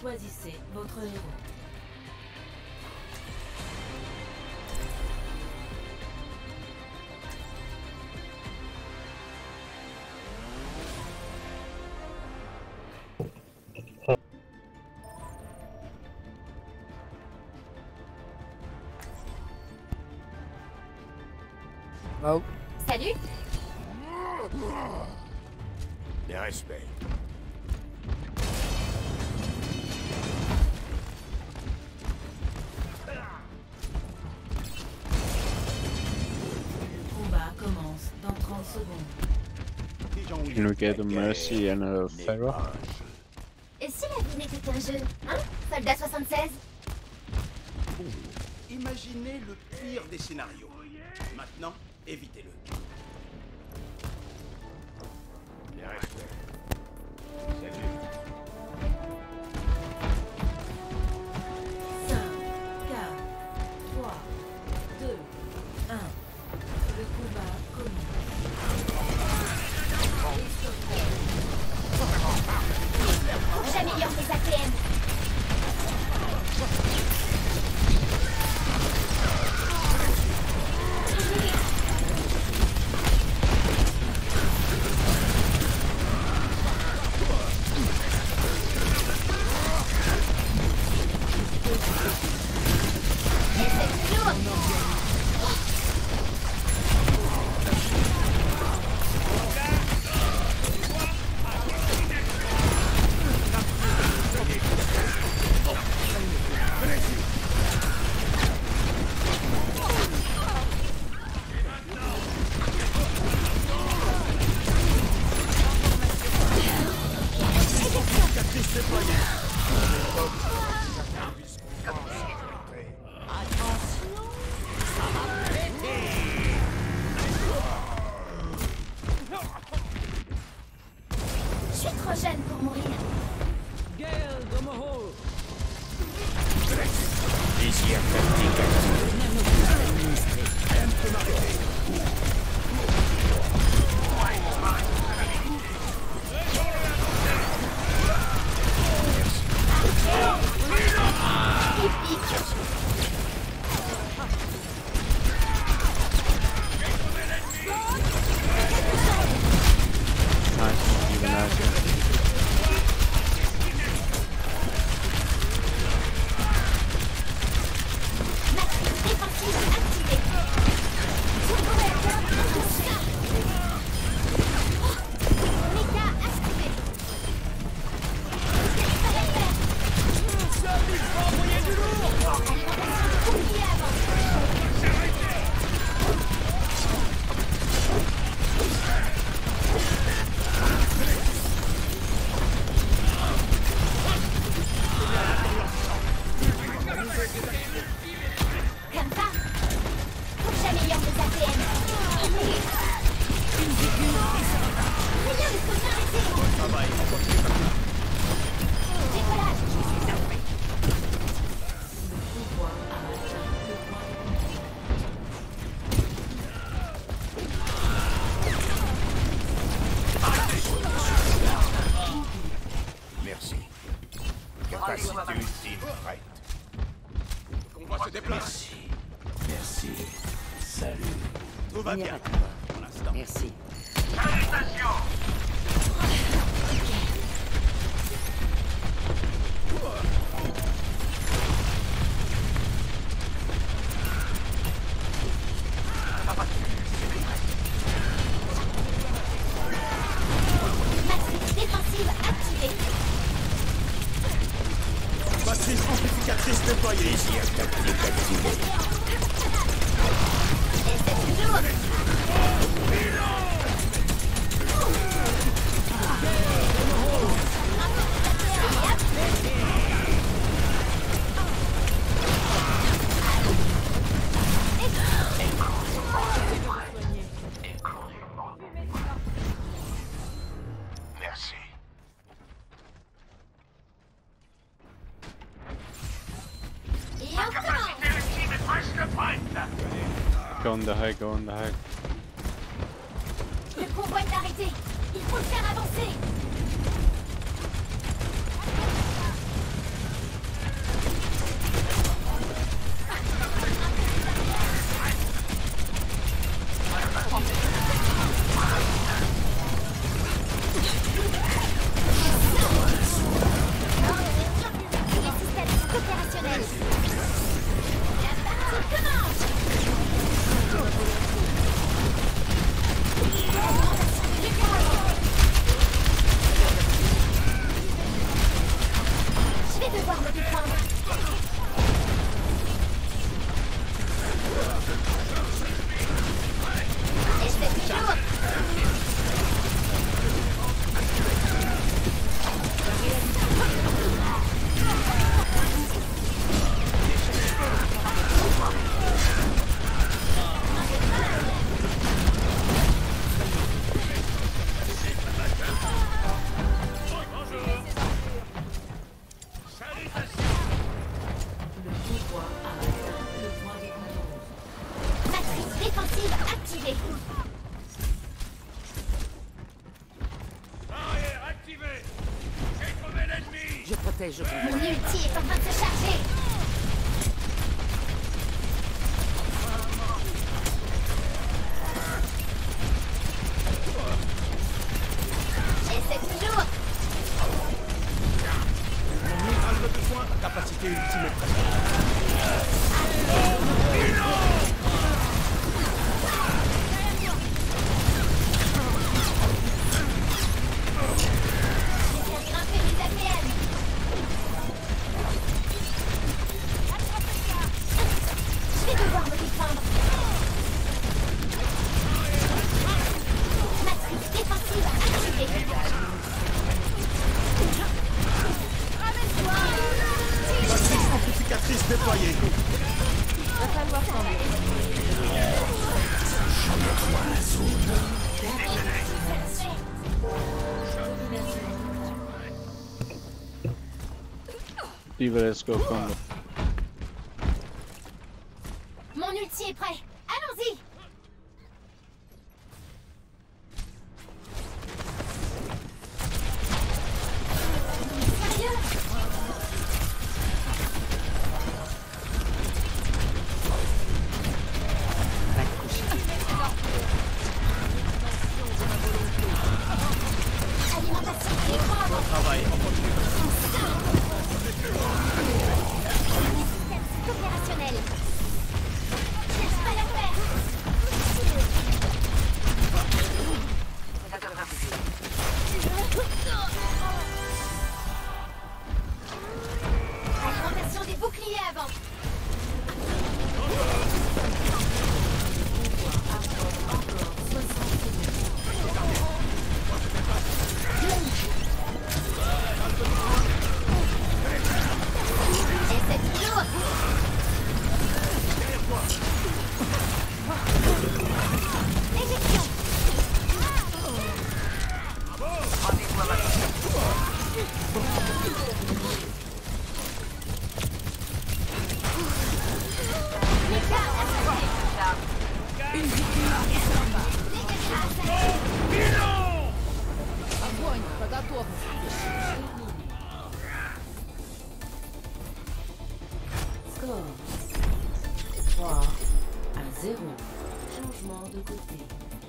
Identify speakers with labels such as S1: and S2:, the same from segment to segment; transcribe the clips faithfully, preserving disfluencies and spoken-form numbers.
S1: Choisissez votre héros.
S2: Oh.
S3: Salut.
S4: Les respects.
S1: Le combat commence dans trente secondes.
S5: Can we get a Mercy and a Pharah?
S3: Et si la vie n'était qu'un jeu, hein, Soldat soixante-seize?
S4: Imaginez le pire des scénarios. Maintenant, évitez-le. Les respects. Salut.
S1: cinq, quatre, trois, deux, un. Le combat commence.
S3: Faut que j'améliore mes A T M. Je suis trop jeune pour mourir.
S4: Désir tactique activé. Elle peut m'arrêter.
S5: Nice, even nicer.
S3: Comme ça, faut que j'améliore mes A T M. Rien ne peut m'arrêter. Décollage.
S1: Le pouvoir a atteint le point de
S4: Merci. Capacité ultime prête. On va se déplacer.
S6: Merci. Salut.
S4: Tout va bien pour l'instant.
S6: Merci.
S3: Matrice défensive activée.
S4: Matrice amplificatrice déployée. Désir tactique activé.
S3: Et c'est toujours.
S4: Merci.
S3: Et encore.
S5: Go on the high, go on the high.
S3: Le convoi est arrêté. Il faut le faire avancer. devoir me défendre. Essaie toujours.
S1: Le pouvoir a atteint le point des contrôles.
S3: Matrice défensive activée.
S2: Barrière activée. J'ai trouvé l'ennemi.
S7: Je protège.
S3: Mon ulti est en train de se charger. Essaie toujours.
S4: Mon miracle de soin, capacité ultime est prête.
S3: J'ai bien grimpé les A P M. Je vais devoir me défendre. Matrice défensive activée.
S4: Matrice amplificatrice déployée.
S5: D.Va, let's go combo.
S3: Mon ulti est prêt. Allons-y. Sérieux? Alimentation libre.
S4: Travail en continu.
S3: Système opérationnel. Laisse pas la faire. Alimentation des boucliers avant. Essaie toujours. Éjection.
S1: Score trois à zéro. Changement de côté.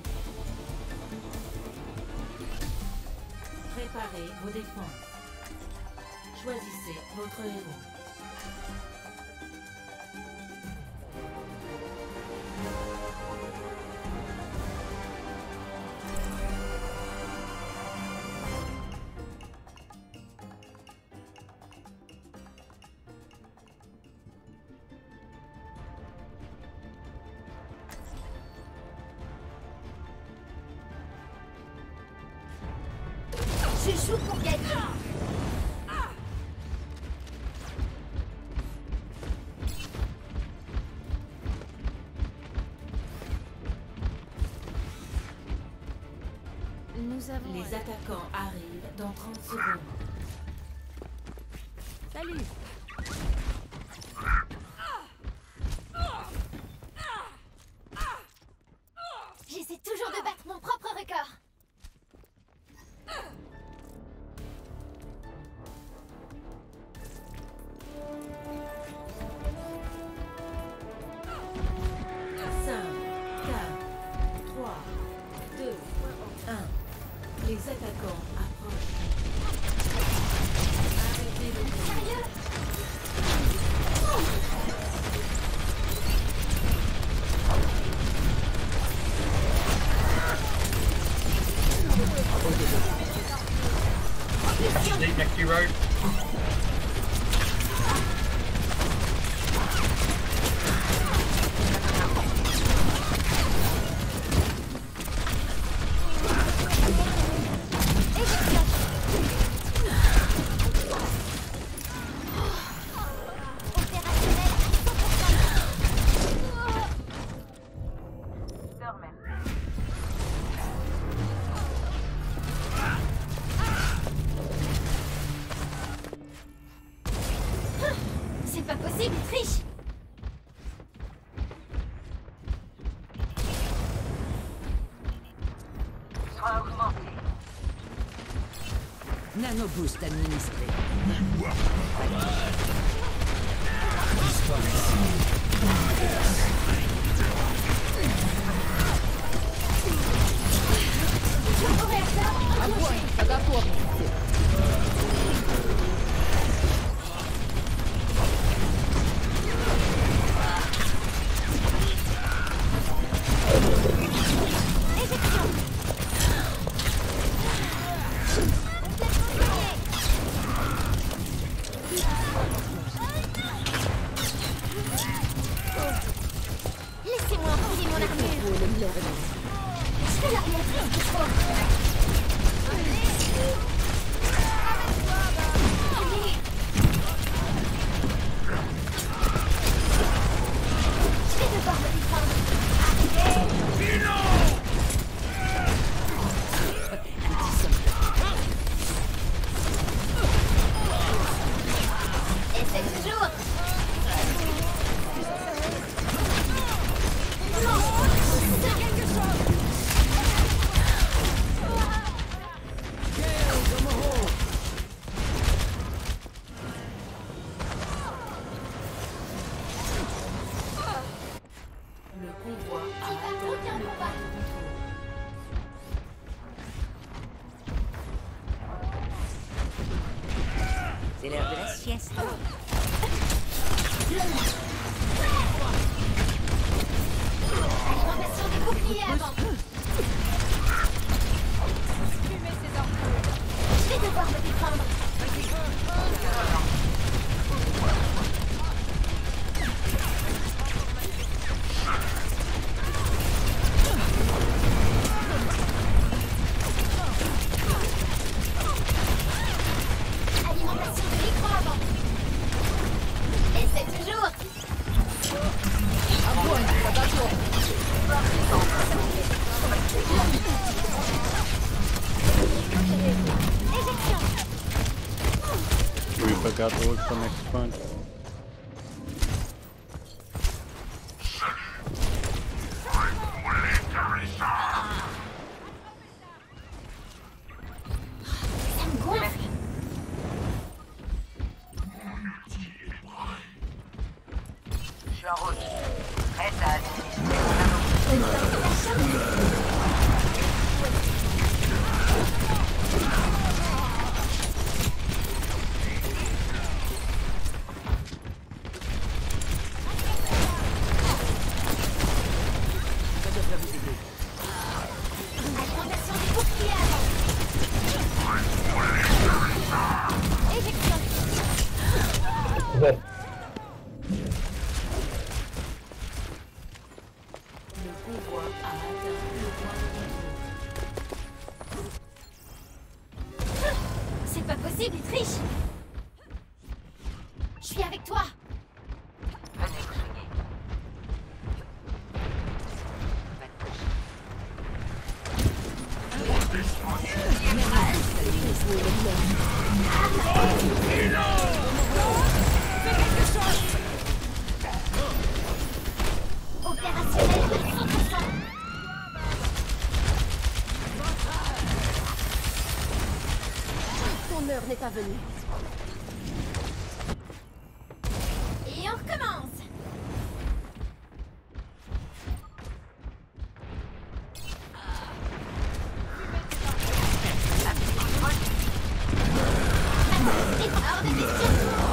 S1: Préparez vos défenses. Choisissez votre héros.
S3: Je joue pour gagner. Nous avons...
S1: Les attaquants arrivent dans trente secondes.
S7: Salut.
S3: J'essaie toujours de battre mon propre record.
S1: cinq, quatre, trois, deux, un. Les attaquants approchent. Arrêtez le
S3: Sérieux? C'est pas possible, il triche.
S7: Soin augmenté. Nanoboost administré.
S3: Огонь по готовности. Laissez-moi enfiler mon armure. Je fais l'arrière qu'il faut. Allez. Je vais devoir me défendre. Essaye toujours.
S1: Le convoi a atteint le point de contrôle.
S7: C'est l'heure de la sieste.
S3: Alimentation des boucliers avant. Je vais devoir me défendre. Alimentation de micro avant. Essaie toujours. Éjection.
S5: We forgot to ult for next point.
S3: Ça me gonfle.
S7: Je suis en route. Prête à administrer mon nanoboost. Ça devrait vous aider.
S3: Alimentation des boucliers avant. Éjection.
S1: Le convoi a atteint le point de contrôle.
S3: C'est pas possible, il triche. Je suis avec toi.
S7: Venez vous soigner. Va te coucher.
S3: Opérationnel à cent pour cent. Ton heure n'est pas venue. Et on recommence. Hors de question.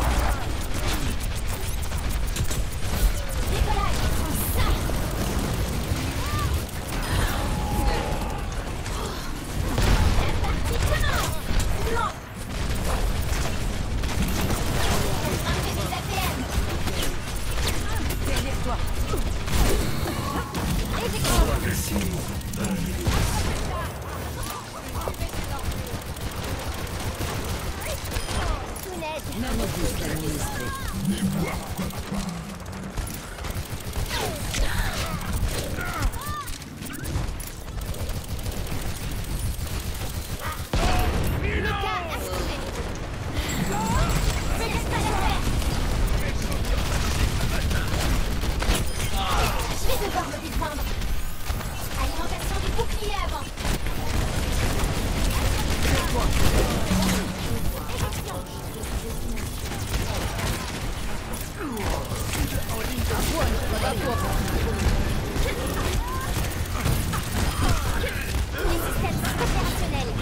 S3: Décollage. Ça. La partie commence. Blanc. Enlever des A P M.
S7: Derrière toi.
S3: Éjection. Tout net.
S7: Nanoboost administré.
S3: Le cas activé. Je laisse pas la faire. Les systèmes sont opérationnels.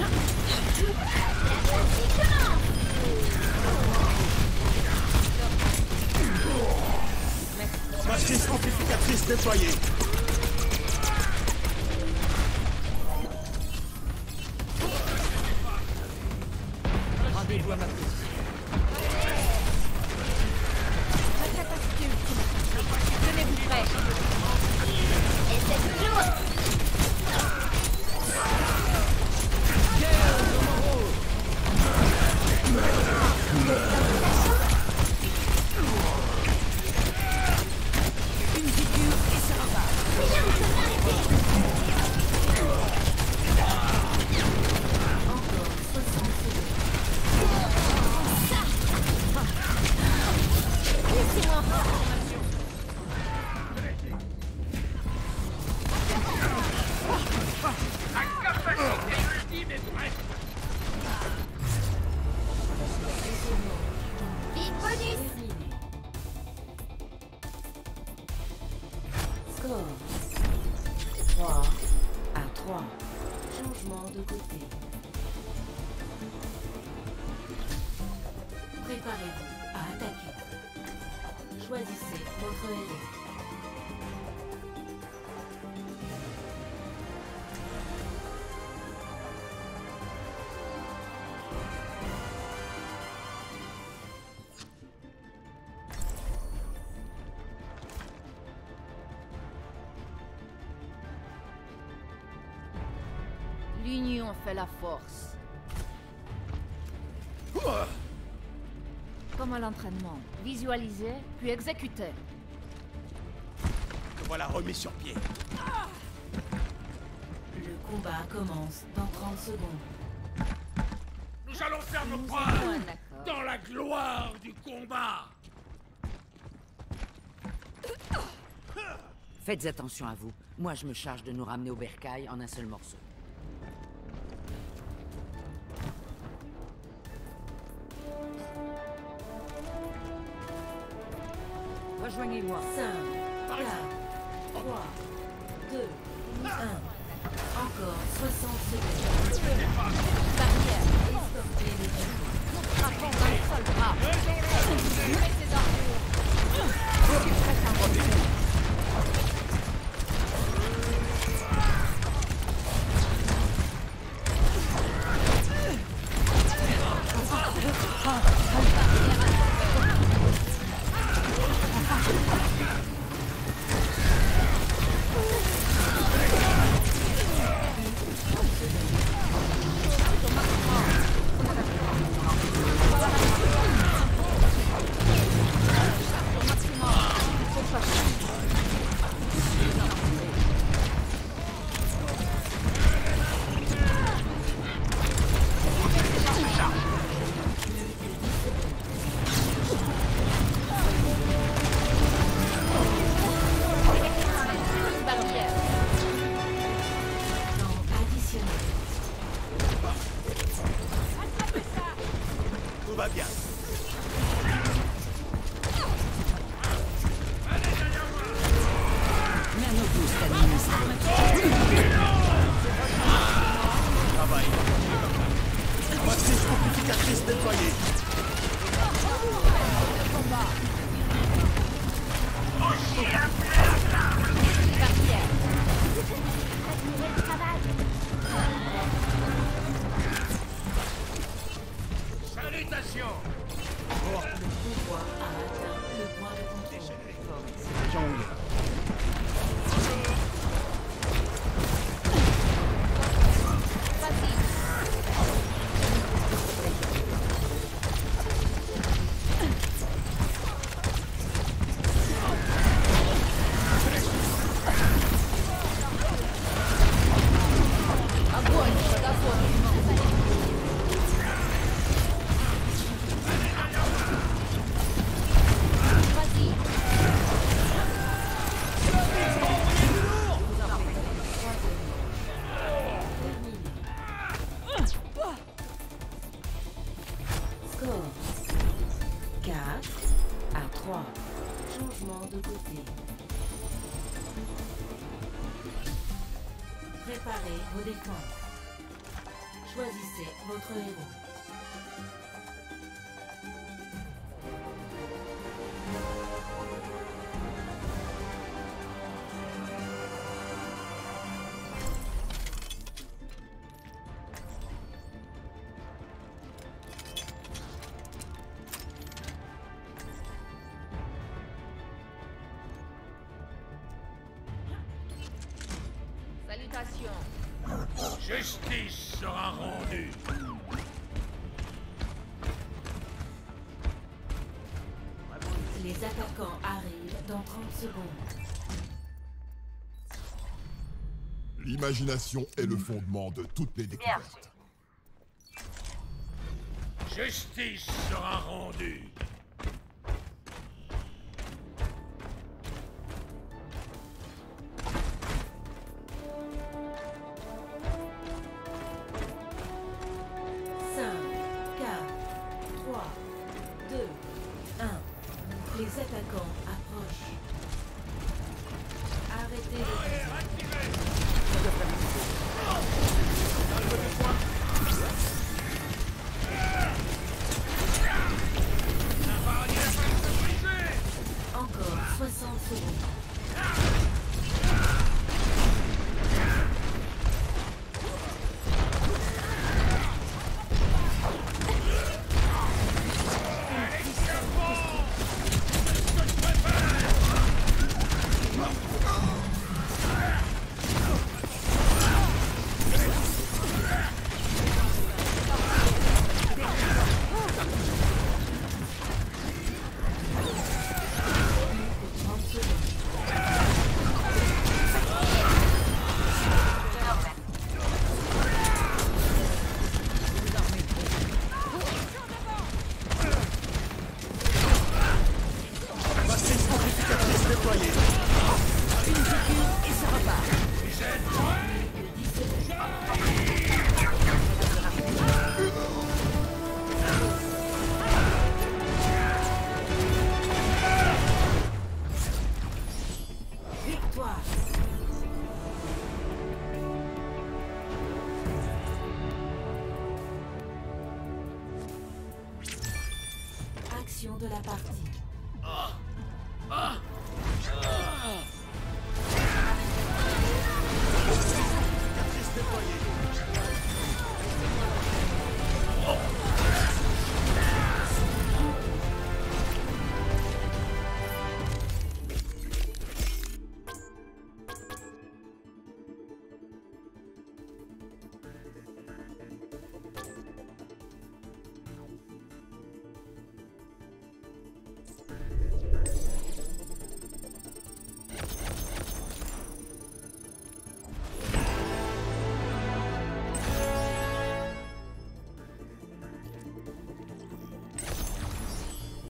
S4: Matrice amplificatrice déployée.
S7: Rendez-vous à ma position.
S3: Tenez-vous prêts. Et c'est toujours. Laissez-moi.
S2: La capacité ultime est prête.
S3: Big bonus.
S1: Score trois à trois. Changement de côté. Préparez-vous à attaquer. Choisissez votre héros.
S3: L'union fait la force. Comme à l'entraînement. Visualiser, puis exécuter.
S4: Te voilà remis sur pied.
S1: Le combat commence dans trente secondes.
S2: Nous allons faire nos
S3: Nous
S2: preuves
S3: avons un accord.
S2: dans la gloire du combat.
S7: Faites attention à vous. Moi, je me charge de nous ramener au bercail en un seul morceau. Rejoignez-moi.
S1: cinq, quatre, trois, deux, un. Encore soixante secondes.
S3: Barrière.
S1: Escortez les ennemis.
S3: Frappons dans le sol bras. Ouvrez ses armures. Barrière.
S1: Temps additionnel.
S4: Tout va bien.
S7: Nanoboost administré.
S4: Travail. Matrice amplificatrice déployée.
S3: Barrière. Admirez le travail.
S2: Salutations.
S1: Le pouvoir a atteint le point de contrôle.
S5: Jungle.
S3: Vas-y. Огонь. Vas-y.
S1: Score quatre à trois. Changement de côté. Préparez vos défenses. Choisissez votre héros.
S3: Salutations.
S2: Justice sera rendue.
S1: Les attaquants arrivent dans trente secondes.
S8: L'imagination est le fondement de toutes les découvertes.
S2: Justice sera rendue.
S1: Les attaquants approchent. Arrêtez les Encore soixante secondes. Action de la partie.
S2: Ah. Ah. Ah.